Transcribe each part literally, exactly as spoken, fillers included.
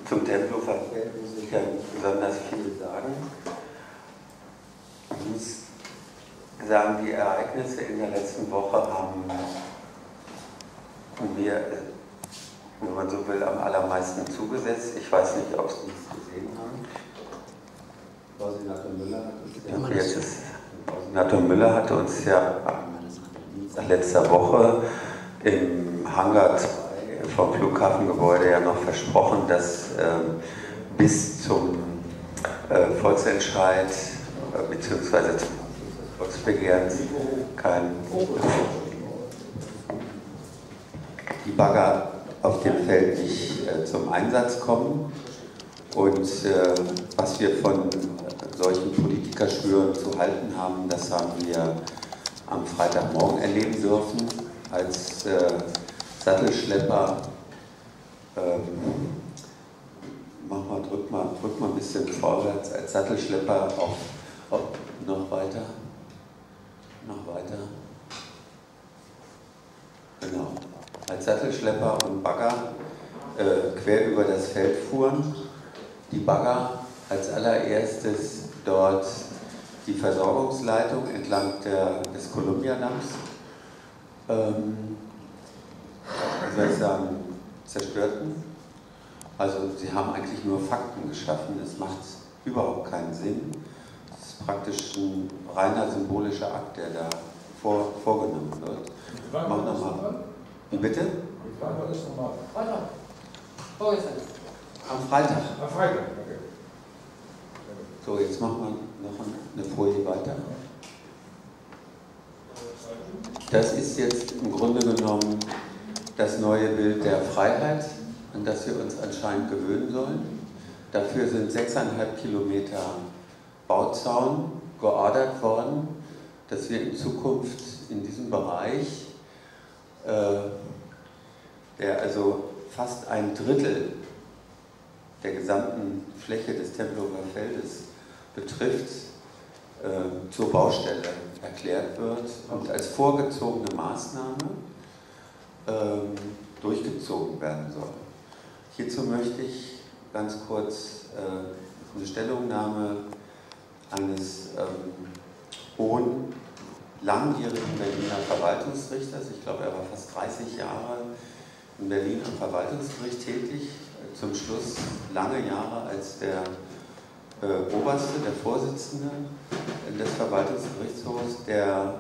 Zum Tempelhofer Feld muss ich ja nicht besonders viel sagen. Ich muss sagen, die Ereignisse in der letzten Woche haben mir, wenn man so will, am allermeisten zugesetzt. Ich weiß nicht, ob Sie es gesehen haben. Senator Müller, ja, jetzt ist, Senator Müller hatte uns ja letzter Woche im Hangar zwei vom Flughafengebäude ja noch versprochen, dass ähm, bis zum äh, Volksentscheid äh, bzw. zum Volksbegehren kein die Bagger auf dem Feld nicht äh, zum Einsatz kommen. Und äh, was wir von solchen Politikerschwüren zu halten haben, das haben wir am Freitagmorgen erleben dürfen, als äh, Sattelschlepper, ähm, mach mal, drück mal, drück mal ein bisschen vorwärts, als Sattelschlepper auf, auf noch weiter, noch weiter, genau, als Sattelschlepper und Bagger äh, quer über das Feld fuhren. Die Bagger als allererstes dort die Versorgungsleitung entlang der, des Columbia-Damms, ähm, wie soll ich sagen, zerstörten. Also sie haben eigentlich nur Fakten geschaffen, es macht überhaupt keinen Sinn. Es ist praktisch ein reiner symbolischer Akt, der da vor, vorgenommen wird. Mach nochmal. Wie bitte? Die Frage ist nochmal. Freitag. Vorgestern. Am Freitag. Am Freitag, okay. So, jetzt machen wir noch eine Folie weiter. Das ist jetzt im Grunde genommen das neue Bild der Freiheit, an das wir uns anscheinend gewöhnen sollen. Dafür sind sechseinhalb Kilometer Bauzaun geordert worden, dass wir in Zukunft in diesem Bereich, äh, der also fast ein Drittel der gesamten Fläche des Tempelhofer Feldes betrifft, äh, zur Baustelle erklärt wird und als vorgezogene Maßnahme äh, durchgezogen werden soll. Hierzu möchte ich ganz kurz äh, eine Stellungnahme eines ähm, hohen, langjährigen Berliner Verwaltungsrichters, ich glaube, er war fast dreißig Jahre in Berlin am Verwaltungsgericht tätig, zum Schluss lange Jahre als der äh, Oberste, der Vorsitzende des Verwaltungsgerichtshofs, der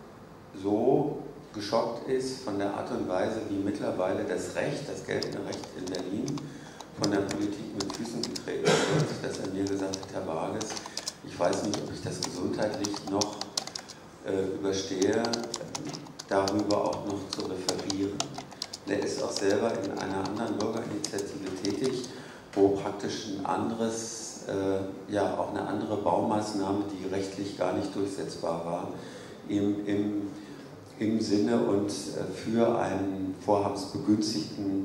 so geschockt ist von der Art und Weise, wie mittlerweile das Recht, das geltende Recht in Berlin, von der Politik mit Füßen getreten wird, dass er mir gesagt hat, Herr Barges, ich weiß nicht, ob ich das gesundheitlich noch äh, überstehe, darüber auch noch zu referieren. Er ist auch selber in einer anderen Bürgerinitiative tätig, wo praktisch ein anderes, äh, ja auch eine andere Baumaßnahme, die rechtlich gar nicht durchsetzbar war, im, im, im Sinne und äh, für einen Vorhabensbegünstigten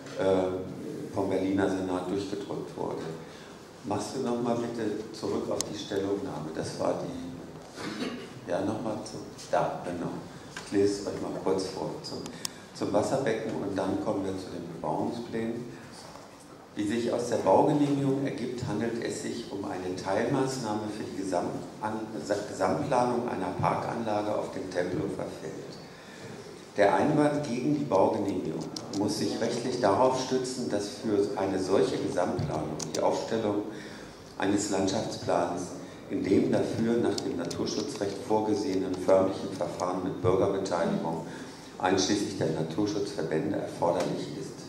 äh, vom Berliner Senat durchgedrückt wurde. Machst du nochmal bitte zurück auf die Stellungnahme, das war die, ja nochmal zu, da, genau, ich lese es euch mal kurz vor. Zum, zum Wasserbecken und dann kommen wir zu den Bebauungsplänen. Wie sich aus der Baugenehmigung ergibt, handelt es sich um eine Teilmaßnahme für die Gesamt Gesamtplanung einer Parkanlage auf dem Tempelhofer Feld. Der Einwand gegen die Baugenehmigung muss sich rechtlich darauf stützen, dass für eine solche Gesamtplanung die Aufstellung eines Landschaftsplans in dem dafür nach dem Naturschutzrecht vorgesehenen förmlichen Verfahren mit Bürgerbeteiligung einschließlich der Naturschutzverbände erforderlich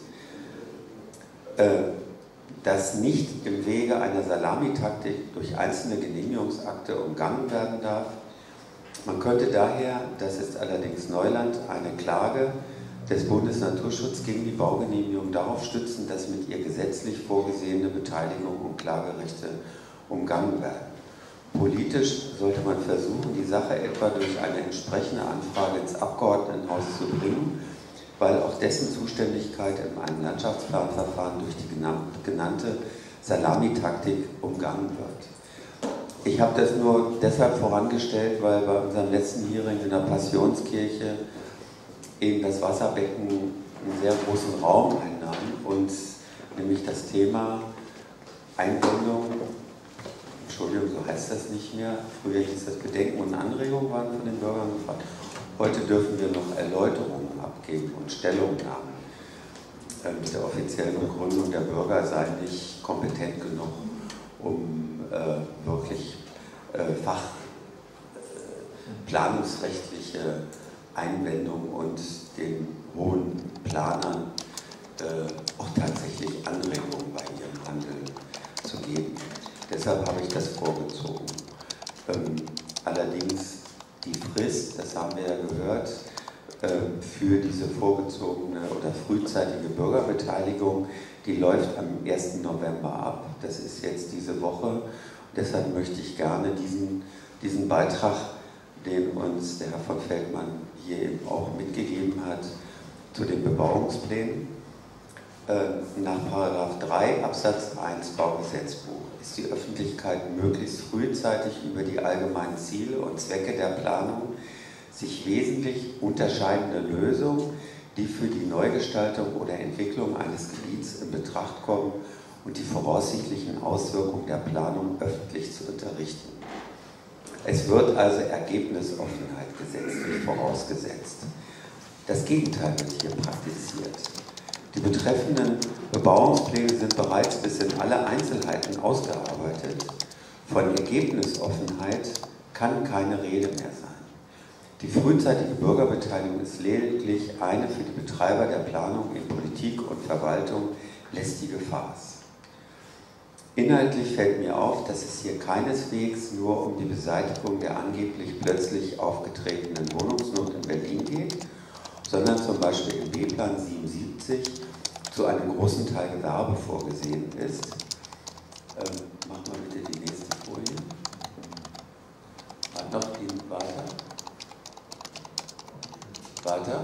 ist. Das nicht im Wege einer Salamitaktik durch einzelne Genehmigungsakte umgangen werden darf. Man könnte daher, das ist allerdings Neuland, eine Klage des Bundesnaturschutzes gegen die Baugenehmigung darauf stützen, dass mit ihr gesetzlich vorgesehene Beteiligung und Klagerechte umgangen werden. Politisch sollte man versuchen, die Sache etwa durch eine entsprechende Anfrage ins Abgeordnetenhaus zu bringen, weil auch dessen Zuständigkeit in einem Landschaftsplanverfahren durch die genannte Salamitaktik umgangen wird. Ich habe das nur deshalb vorangestellt, weil bei unserem letzten Hearing in der Passionskirche eben das Wasserbecken einen sehr großen Raum einnahm und nämlich das Thema Einbindung, Entschuldigung, so heißt das nicht mehr, früher hieß das Bedenken und Anregungen waren von den Bürgern gefragt. Heute dürfen wir noch Erläuterungen abgeben und Stellungnahmen. Mit der offiziellen Begründung, der Bürger sei nicht kompetent genug, um äh, wirklich äh, fachplanungsrechtliche äh, Einwendungen und den hohen Planern äh, auch tatsächlich Anregungen bei ihrem Handeln zu geben. Deshalb habe ich das vorgezogen. Ähm, allerdings die Frist, das haben wir ja gehört, für diese vorgezogene oder frühzeitige Bürgerbeteiligung, die läuft am ersten November ab. Das ist jetzt diese Woche. Und deshalb möchte ich gerne diesen, diesen Beitrag, den uns der Herr von Feldmann hier eben auch mitgegeben hat, zu den Bebauungsplänen. Nach Paragraph drei Absatz eins Baugesetzbuch ist die Öffentlichkeit möglichst frühzeitig über die allgemeinen Ziele und Zwecke der Planung sich wesentlich unterscheidende Lösungen, die für die Neugestaltung oder Entwicklung eines Gebiets in Betracht kommen und die voraussichtlichen Auswirkungen der Planung öffentlich zu unterrichten. Es wird also Ergebnisoffenheit gesetzlich vorausgesetzt. Das Gegenteil wird hier praktiziert. Die betreffenden Bebauungspläne sind bereits bis in alle Einzelheiten ausgearbeitet. Von Ergebnisoffenheit kann keine Rede mehr sein. Die frühzeitige Bürgerbeteiligung ist lediglich eine für die Betreiber der Planung in Politik und Verwaltung lästige Farce. Inhaltlich fällt mir auf, dass es hier keineswegs nur um die Beseitigung der angeblich plötzlich aufgetretenen Wohnungsnot in Berlin geht, sondern zum Beispiel im B-Plan siebenundsiebzig zu einem großen Teil Gewerbe vorgesehen ist. Ähm, mach mal bitte die nächste Folie. Hat noch die weiter? Weiter?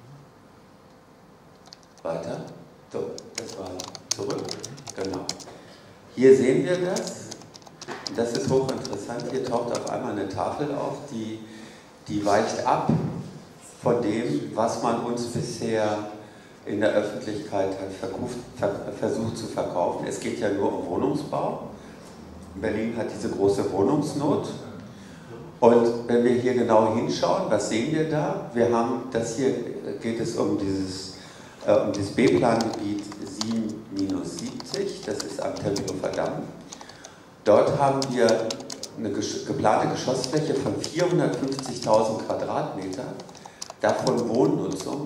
Weiter? So, das war zurück. Genau. Hier sehen wir das. Das ist hochinteressant. Hier taucht auf einmal eine Tafel auf, die, die weicht ab von dem, was man uns bisher in der Öffentlichkeit hat verkauft, ver, versucht zu verkaufen. Es geht ja nur um Wohnungsbau. Berlin hat diese große Wohnungsnot. Und wenn wir hier genau hinschauen, was sehen wir da? Wir haben, das hier geht es um dieses, äh, um das B-Plan-Gebiet sieben siebzig, das ist am Tempelhofer Damm. Dort haben wir eine geplante Geschossfläche von vierhundertfünfzigtausend Quadratmeter, davon Wohnnutzung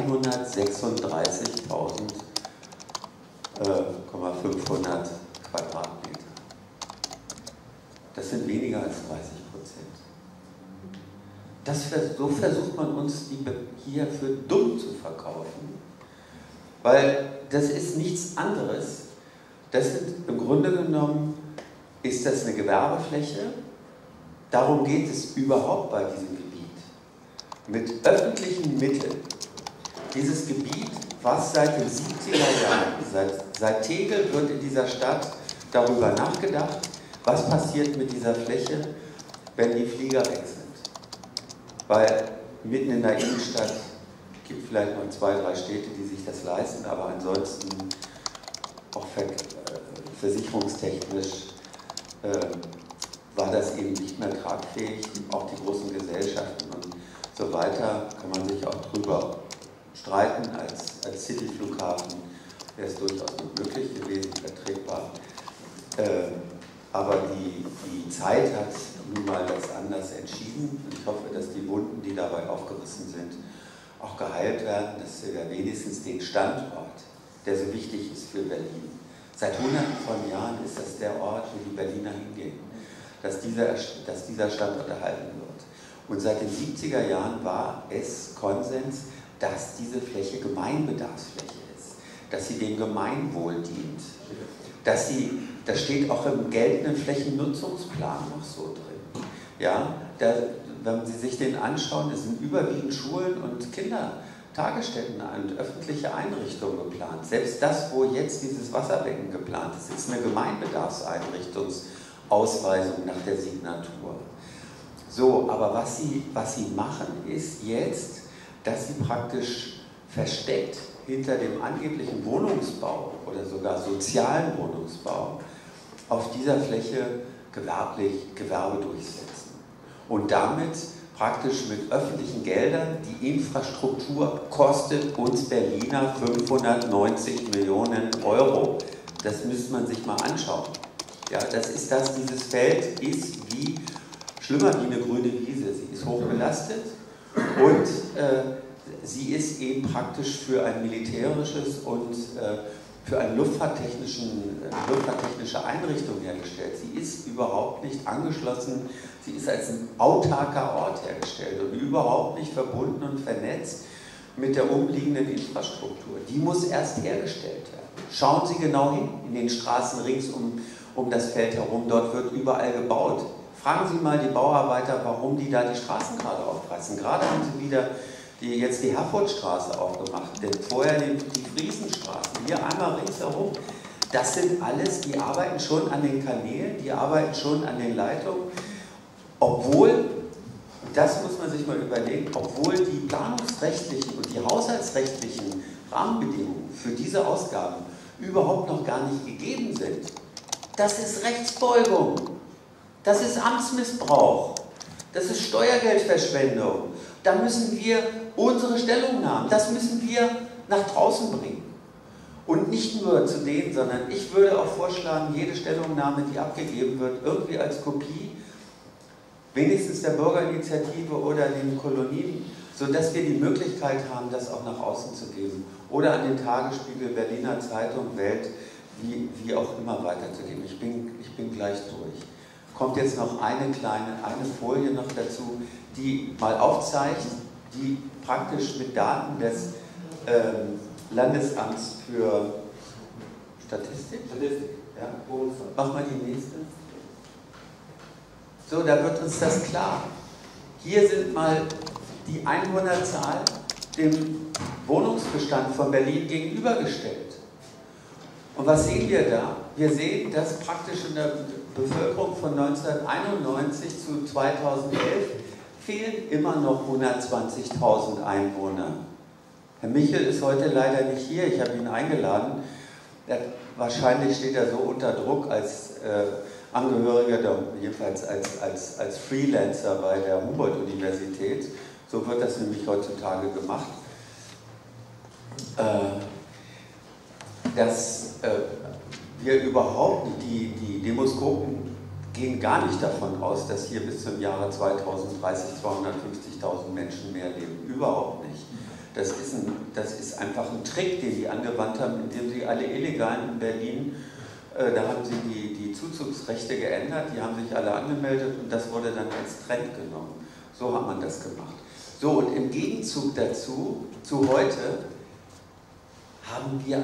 hundertsechsunddreißigtausendfünfhundert Quadratmeter. Das sind weniger als dreißig Prozent. Das, so versucht man uns die hier für dumm zu verkaufen, weil das ist nichts anderes. Das sind im Grunde genommen, ist das eine Gewerbefläche. Darum geht es überhaupt bei diesem Gebiet. Mit öffentlichen Mitteln dieses Gebiet, was seit den siebziger Jahren, seit, seit Tegel wird in dieser Stadt darüber nachgedacht, was passiert mit dieser Fläche, wenn die Flieger weg sind. Weil mitten in der Innenstadt gibt es vielleicht noch zwei, drei Städte, die sich das leisten, aber ansonsten auch versicherungstechnisch äh, war das eben nicht mehr tragfähig. Auch die großen Gesellschaften und so weiter kann man sich auch drüber streiten. Als, als Cityflughafen wäre es durchaus noch möglich gewesen, vertretbar. Äh, aber die, die Zeit hat nun mal das anders entschieden. Und ich hoffe, dass die Wunden, die dabei aufgerissen sind, auch geheilt werden, dass wir wenigstens den Standort, der so wichtig ist für Berlin. Seit hunderten von Jahren ist das der Ort, wo die Berliner hingehen, dass dieser, dass dieser Standort erhalten wird. Und seit den siebziger Jahren war es Konsens, dass diese Fläche Gemeinbedarfsfläche ist, dass sie dem Gemeinwohl dient, dass sie, das steht auch im geltenden Flächennutzungsplan noch so drin. Ja, da, wenn Sie sich den anschauen, es sind überwiegend Schulen und Kindertagesstätten und öffentliche Einrichtungen geplant. Selbst das, wo jetzt dieses Wasserbecken geplant ist, ist eine Gemeinbedarfseinrichtungsausweisung nach der Signatur. So, aber was sie, was sie machen, ist jetzt, dass sie praktisch versteckt hinter dem angeblichen Wohnungsbau oder sogar sozialen Wohnungsbau auf dieser Fläche gewerblich Gewerbe durchsetzen und damit praktisch mit öffentlichen Geldern, die Infrastruktur kostet uns Berliner fünfhundertneunzig Millionen Euro. Das müsste man sich mal anschauen. Ja, das ist das, dieses Feld ist wie, schlimmer wie eine grüne Wiese. Sie ist hochbelastet und äh, sie ist eben praktisch für ein militärisches und äh, für eine luftfahrttechnischen, äh, luftfahrttechnische Einrichtung hergestellt. Sie ist überhaupt nicht angeschlossen, sie ist als ein autarker Ort hergestellt und überhaupt nicht verbunden und vernetzt mit der umliegenden Infrastruktur. Die muss erst hergestellt werden. Schauen Sie genau hin, in den Straßen rings um, um das Feld herum, dort wird überall gebaut. Fragen Sie mal die Bauarbeiter, warum die da die Straßen gerade aufreißen. Gerade haben sie wieder die, jetzt die Herfordstraße aufgemacht, denn vorher die, die Friesenstraßen, hier einmal ringsherum. Das sind alles, die arbeiten schon an den Kanälen, die arbeiten schon an den Leitungen, obwohl, das muss man sich mal überlegen, obwohl die planungsrechtlichen und die haushaltsrechtlichen Rahmenbedingungen für diese Ausgaben überhaupt noch gar nicht gegeben sind. Das ist Rechtsbeugung, das ist Amtsmissbrauch, das ist Steuergeldverschwendung. Da müssen wir unsere Stellungnahmen, das müssen wir nach draußen bringen. Und nicht nur zu denen, sondern ich würde auch vorschlagen, jede Stellungnahme, die abgegeben wird, irgendwie als Kopie, wenigstens der Bürgerinitiative oder den Kolonien, sodass wir die Möglichkeit haben, das auch nach außen zu geben. Oder an den Tagesspiegel, Berliner Zeitung, Welt, wie, wie auch immer weiterzugeben. Ich bin, ich bin gleich durch. Kommt jetzt noch eine kleine, eine Folie noch dazu, die mal aufzeigt, die praktisch mit Daten des ähm, Landesamts für Statistik, Statistik. Ja. Mach mal die nächste. So, da wird uns das klar. Hier sind mal die Einwohnerzahl dem Wohnungsbestand von Berlin gegenübergestellt. Und was sehen wir da? Wir sehen, dass praktisch in der Bevölkerung von neunzehnhunderteinundneunzig zu zweitausendelf fehlen immer noch hundertzwanzigtausend Einwohner. Herr Michel ist heute leider nicht hier, ich habe ihn eingeladen. Er, wahrscheinlich steht er so unter Druck als äh, Angehöriger, der, jedenfalls als, als, als Freelancer bei der Humboldt-Universität. So wird das nämlich heutzutage gemacht. Äh, dass äh, wir überhaupt, die, die Demoskopen gehen gar nicht davon aus, dass hier bis zum Jahre zweitausenddreißig zweihundertfünfzigtausend Menschen mehr leben. Überhaupt nicht. Das ist, ein, das ist einfach ein Trick, den die angewandt haben, indem sie alle Illegalen in Berlin, äh, da haben sie die, die Zuzugsrechte geändert, die haben sich alle angemeldet und das wurde dann als Trend genommen. So hat man das gemacht. So, und im Gegenzug dazu, zu heute, haben wir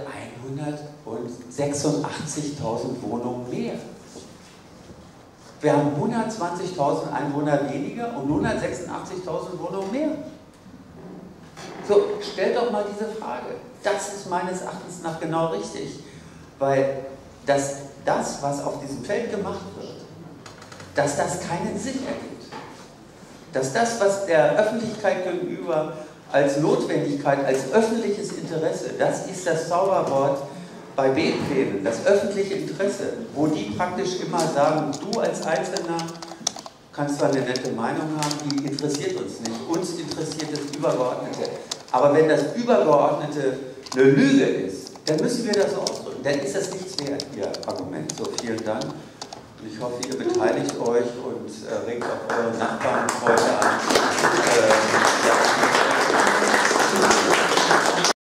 hundertsechsundachtzigtausend Wohnungen mehr. Wir haben hundertzwanzigtausend Einwohner weniger und hundertsechsundachtzigtausend Wohnungen mehr. So, stellt doch mal diese Frage. Das ist meines Erachtens nach genau richtig, weil das, das, was auf diesem Feld gemacht wird, dass das keinen Sinn ergibt. Dass das, was der Öffentlichkeit gegenüber als Notwendigkeit, als öffentliches Interesse, das ist das Zauberwort bei B-Plänen, das öffentliche Interesse, wo die praktisch immer sagen, du als Einzelner kannst zwar eine nette Meinung haben, die interessiert uns nicht, uns interessiert das Übergeordnete. Aber wenn das Übergeordnete eine Lüge ist, dann müssen wir das so ausdrücken, dann ist das nichts wert, Ihr Argument. So, vielen Dank. Und ich hoffe, ihr beteiligt euch und äh, regt auch eure Nachbarn und Freunde an.